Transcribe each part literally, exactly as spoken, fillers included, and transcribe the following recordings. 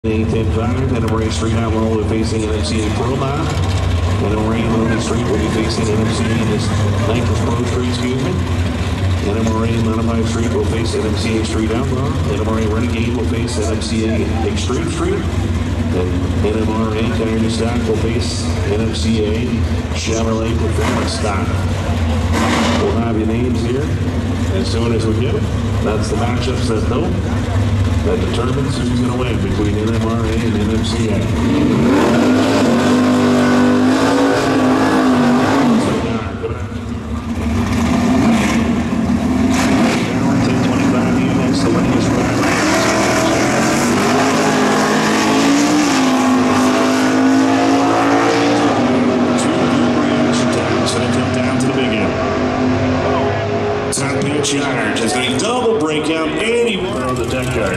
eight ten five, and Emory Street Outlaw will be facing N M C A Pro Mile. And Emory Lonely Street will be facing N M C A in this Nitrous Pro Street, excuse me. And Emory Modified Street will face N M C A Street Outlaw. And Emory Renegade will face N M C A Extreme Street. And N M R A Tire Stock will face N M C A Chevrolet Performance Stock. We'll have your names here as soon as we get it. That's the matchups that know. That determines who's going to win between N M R A and N M C A. Charge is a double breakout anywhere on the deck guard.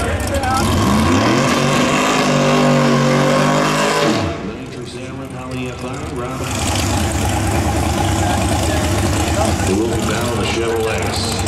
Nitrous Aaron, Holly F I, Robin. Who will be down the Chevrolets.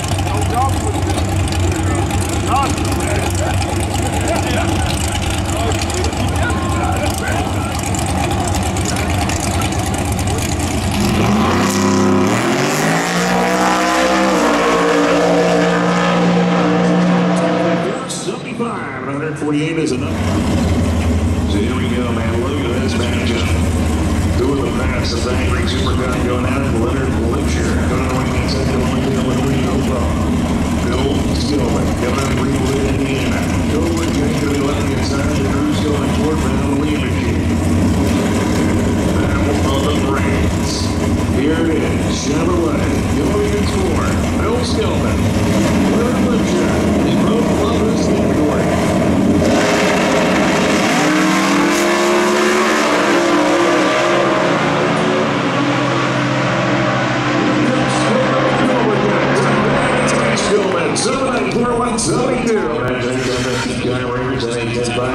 one forty-eight is enough. So here we go, man. Look at this matchup. Two of the fastest angry supercut going at it. Leonard Wiltshire. Going to win second one with Reno Pro. Bill Stillman. Coming out of Greenwood, Indiana. Go with Jake to the left hand side. The crew's going toward Brown Lee Machine. Battle of the Brains. Here it is. Chevrolet. Going in score. Bill Stillman. Leonard Wiltshire. They both love this category. seven nine four one seven two. That's a guy Raiders at eight ten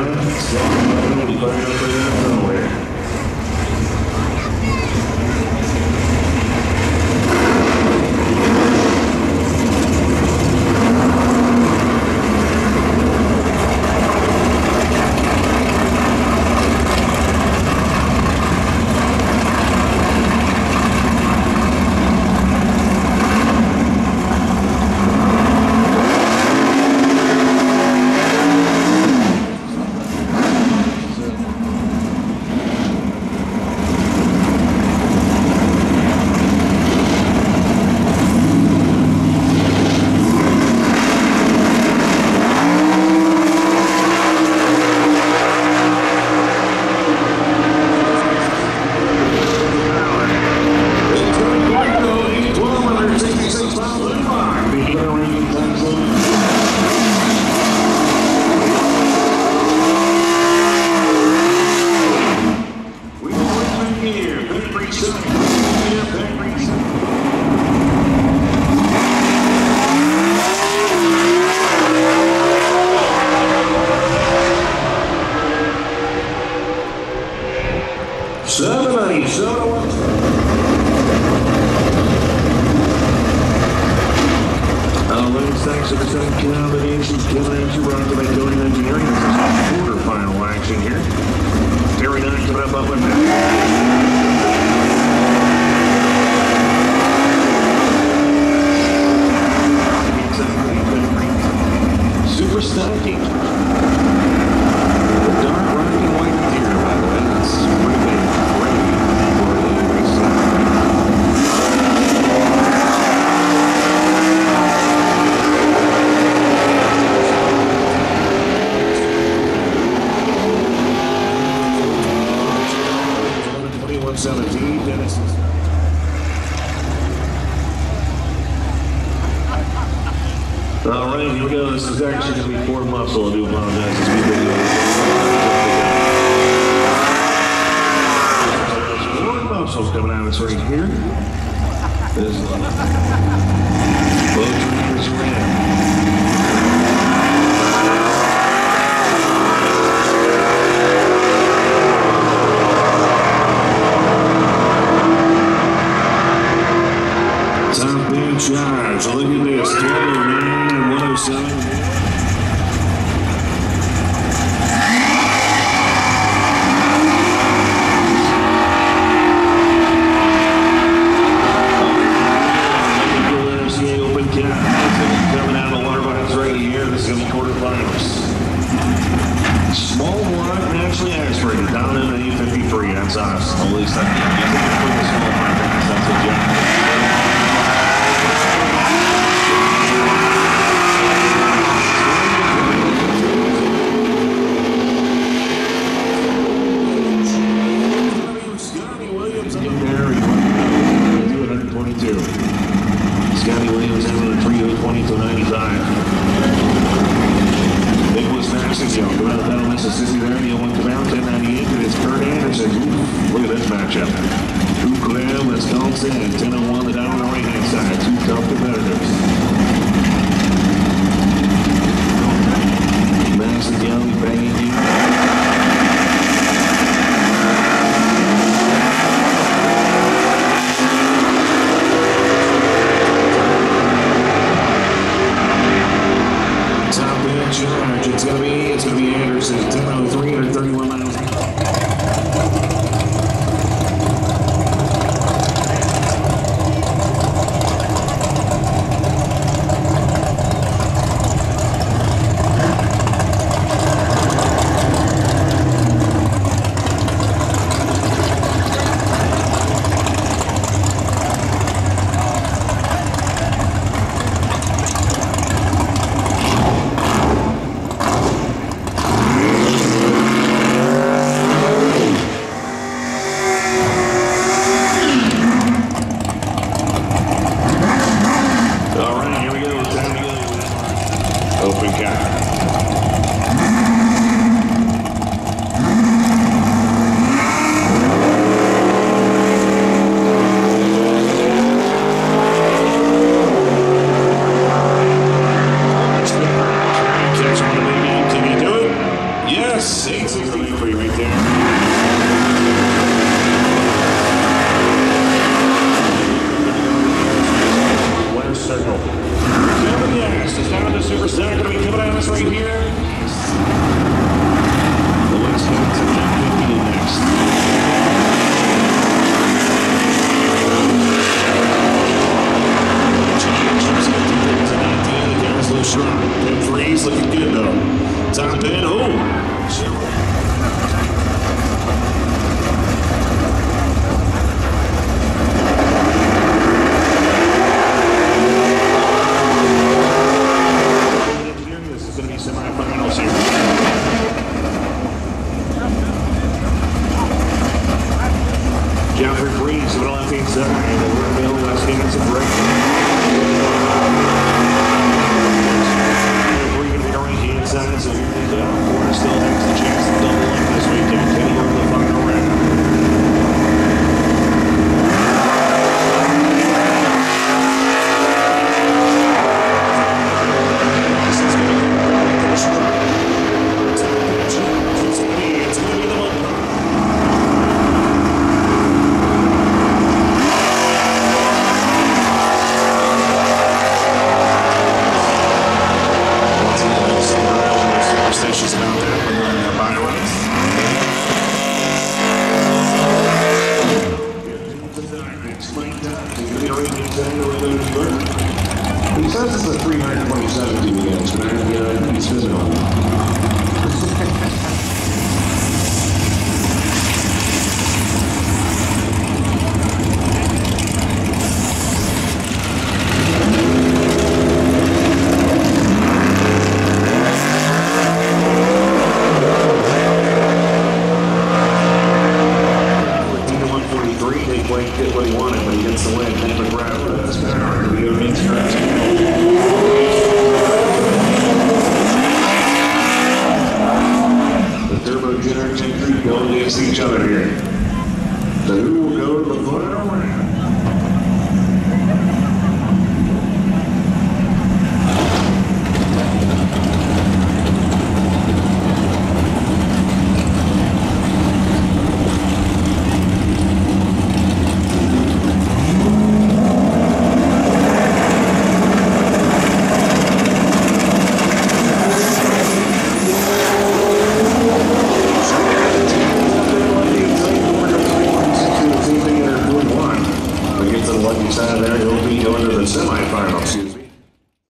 five. seven ninety, seven oh one. All right, thanks for the second combinations. Kevin Andrew brought to the Coding Engineering. This is quarterfinal action here. Terry Nine coming up up with Super Stocking. The dark rocky white deer, by the way. That's pretty big. seventeen, Dennis. All right, here we go. This is actually going to be Ford Muscle. I do apologize. This Ford Muscle's coming out of this right here. This is both drivers are in. Top Band Charge. Look at this. twelve oh nine and one oh seven. three. Down in the eight fifty-three. That's us. At least that's the small pass. That's a Jack. Scotty Williams having a three oh twenty-two ninety-five. Nicholas Maxico going out of Battle, Mississippi there. The one come out ten ninety-eight. And it's Kurt Anderson. Ooh, look at this matchup. Drew Clem, Wisconsin, and ten oh one the down on the right hand side. Two tough competitors. Maxico banging you. Charge. It's gonna be it's gonna be Anderson. ten oh three or thirty-one miles. Open cap. Catch one of the game. Can you do it? Yes, eight sixty-three right there. Winner's circle. Yes, it's down to Superstar. Going to be coming at us right here. The West Coast to ten fifty next. The camera's a little strong. ten threes looking good though. Top pin. Oh. Semifinals here. Jeffrey Freeze, middle left hand side. Over middle left hand to break. We're going to be right hand side, so here they go. Corner still has the chance to double up this weekend. Can he go to the final round? He says it's a three twenty-seven team against, but I think he's physical. Blake did what he wanted, but he gets the win. Nick McGrath with his power. Here we go, Vince Krause. The Turbo Jenner and Jim Creek going against each other here. So who will go to the final round? Side there, he'll be going to the semifinals.